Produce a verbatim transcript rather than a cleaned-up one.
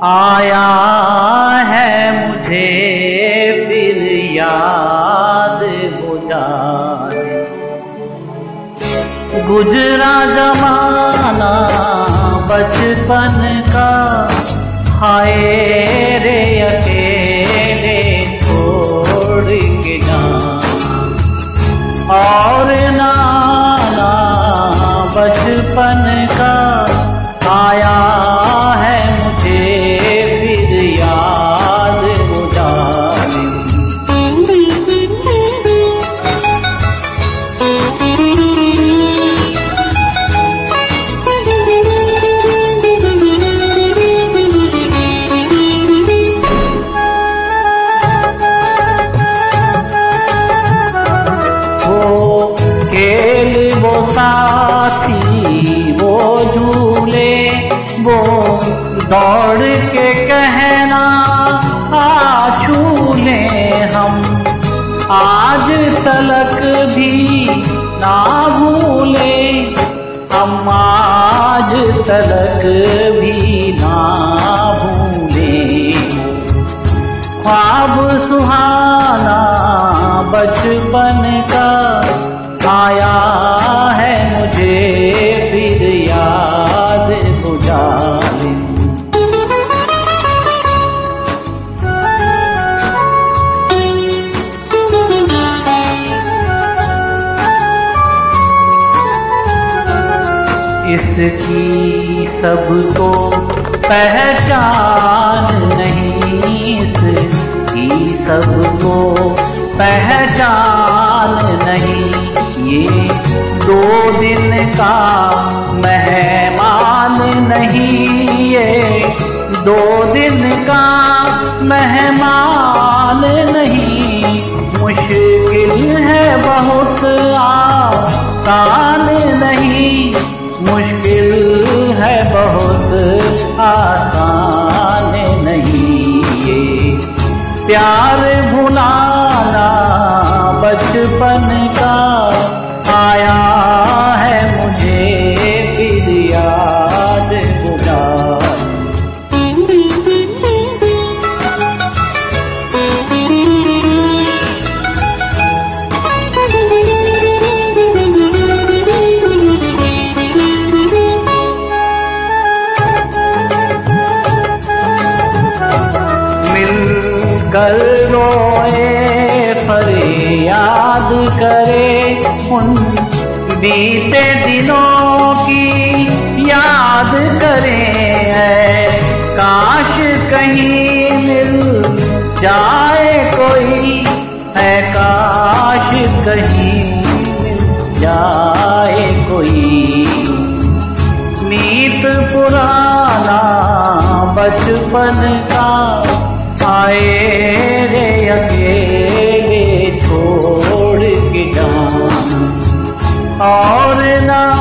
आया है मुझे फिर याद हो जाए, गुजरा जमाना बचपन का, हाय रे अकेले छोड़ के जाना। और नाना बचपन का आया है मुझे फिर याद हो जाए। वो खेल वो साथी वो झूले, वो दौड़ के कहना आ छू लें हम, आज तलक भी ना भूले हम, आज तलक भी ना भूले। ख्वाब सुहाना बचपन का आया है मुझे फिर याद हो जाए। इसकी सबको पहचान नहीं, इसकी सबको पहचान नहीं, ये दो दिन का मेहमान नहीं, ये दो दिन का मेहमान नहीं। मुश्किल है बहुत आसान नहीं, मुश्किल है बहुत आसान नहीं, ये प्यार भुलाना बचपन का आया है मुझे फिर याद हो जाए। मिलकर रोए फरियाद करे, उन बीते दिनों की याद करें। काश कहीं मिल जाए कोई, है काश कहीं मिल जाए कोई, मीत पुराना बचपन का आए रे अकेले छोड़ के जाना। और ना